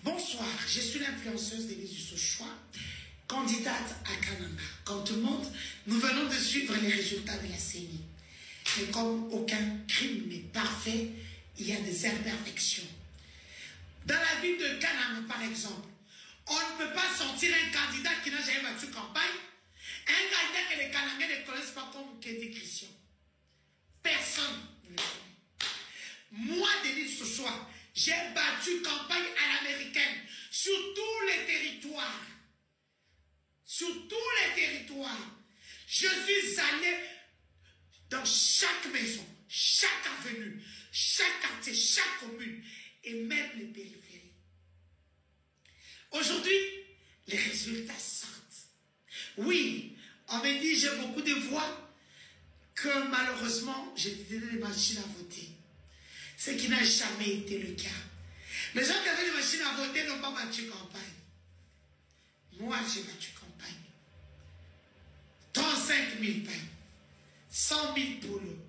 Bonsoir, je suis l'influenceuse d'Élise Dussochois, candidate à Kananga. Comme tout le monde, nous venons de suivre les résultats de la CENI. Mais comme aucun crime n'est parfait, il y a des imperfections. Dans la ville de Kananga, par exemple, on ne peut pas sortir un candidat qui n'a jamais battu campagne, un candidat que les Kanangais ne connaissent pas comme Kédi Christian. Personne ne le connaît. Moi, Élise Dussochois, j'ai battu campagne à l'américaine sur tous les territoires. Sur tous les territoires. Je suis allé dans chaque maison, chaque avenue, chaque quartier, chaque commune et même les périphéries. Aujourd'hui, les résultats sortent. Oui, on me dit j'ai beaucoup de voix que malheureusement j'ai donné des machines à voter. Ce qui n'a jamais été le cas. Les gens qui avaient des machines à voter n'ont pas battu campagne. Moi, j'ai battu campagne. 35 000 pains, 100 000 poules,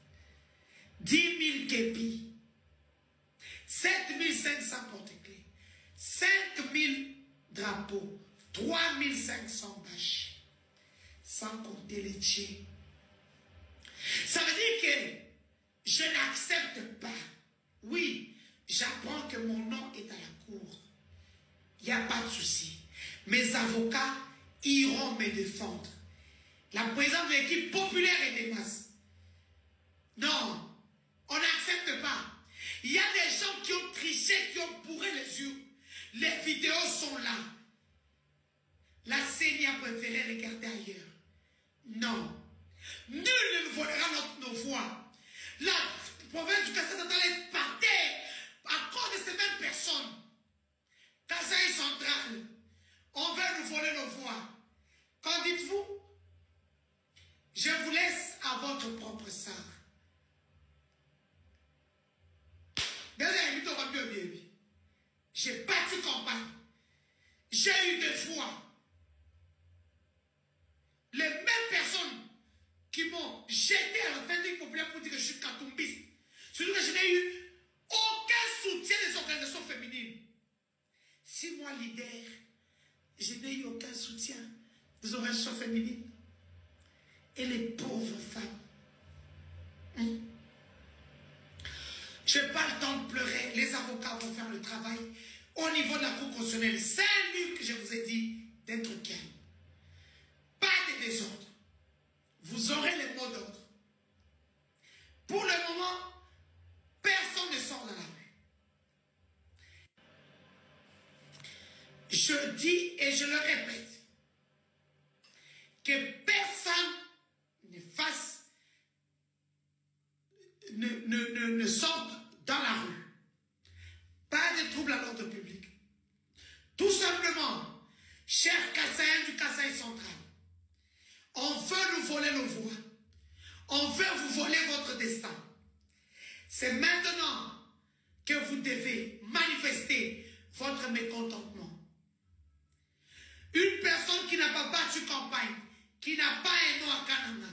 10 000 képis, 7 500 porte-clés, 5 000 drapeaux, 3 500 bâches, sans compter les tiers. Ça veut dire que je n'accepte pas. Oui, j'apprends que mon nom est à la cour. Il n'y a pas de souci. Mes avocats iront me défendre. La présidente de l'équipe populaire et des masses. Non, on n'accepte pas. Il y a des gens qui ont triché, qui ont bourré les urnes. Les vidéos sont là. La CENI a préféré regarder ailleurs. Non. Nul ne nous volera nos voix. La province du Kassai-Central est par terre à cause de ces mêmes personnes. Kassai-Central, on veut nous voler nos voix. Qu'en dites-vous? Je vous laisse à votre propre sort. J'ai battu campagne. J'ai eu des voix. Les mêmes personnes qui m'ont jeté à la fin des populaires pour dire que je suis katumbiste. Surtout que je n'ai eu aucun soutien des organisations féminines. Si moi, leader, je n'ai eu aucun soutien des organisations féminines. Et les pauvres femmes. Je n'ai pas le temps de pleurer. Les avocats vont faire le travail au niveau de la Cour constitutionnelle. C'est lui que je vous ai dit d'être calme. Pas de désordre. Vous aurez les mots d'ordre. Pour le moment, personne ne sort dans la rue. Je dis et je le répète que personne ne sorte dans la rue. Pas de trouble à l'ordre public. Tout simplement, chers Kassaïens du Kassai-Central, on veut nous voler nos voix. On veut vous voler votre destin. C'est maintenant que vous devez manifester votre mécontentement. Une personne qui n'a pas battu campagne, qui n'a pas un nom à Kananga,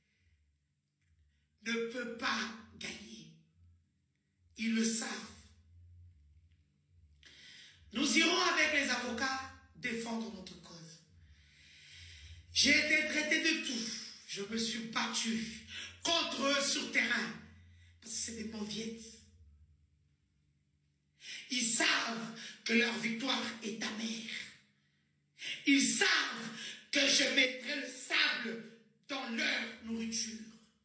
ne peut pas gagner. Ils le savent. Nous irons avec les avocats défendre notre cause. J'ai été traité de tout. Je me suis battu contre eux sur terrain. Parce que c'est des mauviettes. Ils savent que leur victoire est amère. Ils savent que je mettrai le sable dans leur nourriture.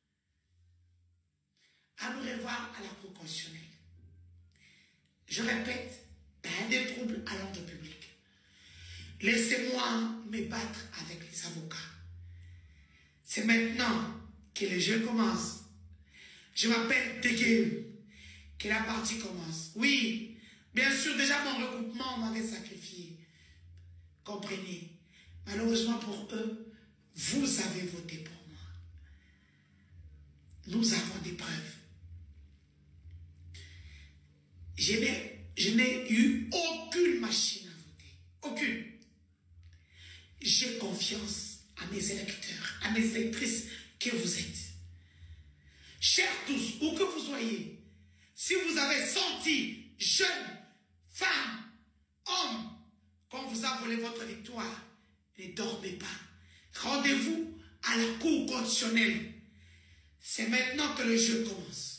À nous revoir à la Cour constitutionnelle. Je répète, pas de troubles à l'ordre public. Laissez-moi me battre avec les avocats. C'est maintenant que le jeu commence. Je m'appelle Tegué, que la partie commence. Oui, bien sûr, déjà mon regroupement m'avait sacrifié. Comprenez. Malheureusement pour eux, vous avez voté pour moi. Nous avons des preuves. Je n'ai eu aucune machine à voter. Aucune. J'ai confiance à mes électeurs, à mes électrices que vous êtes. Chers tous, où que vous soyez, si vous avez senti, jeunes, femmes, va voler votre victoire. Ne dormez pas. Rendez-vous à la cour constitutionnelle. C'est maintenant que le jeu commence.